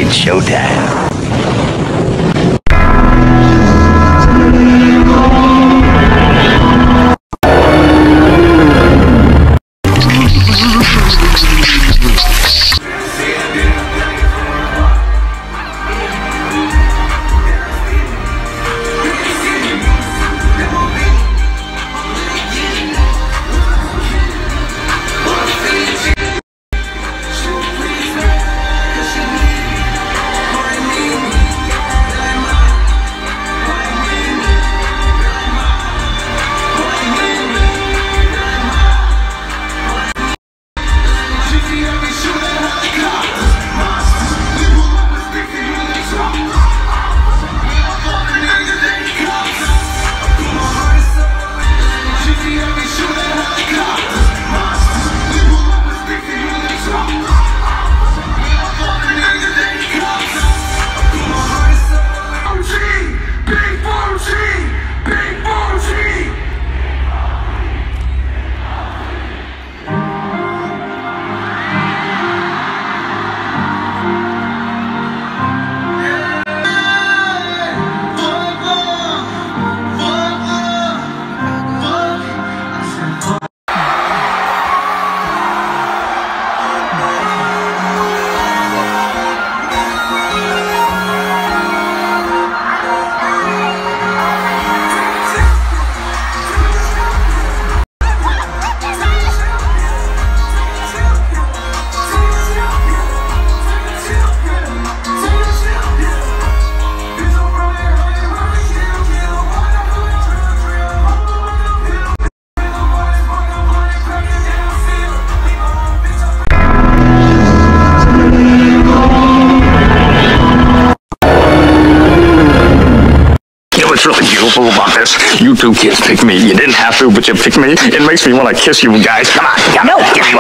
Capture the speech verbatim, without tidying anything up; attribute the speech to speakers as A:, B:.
A: It's showtime. What's really beautiful about this? You two kids picked me. You didn't have to, but you picked me. It makes me want to kiss you guys. Come on, come on, give me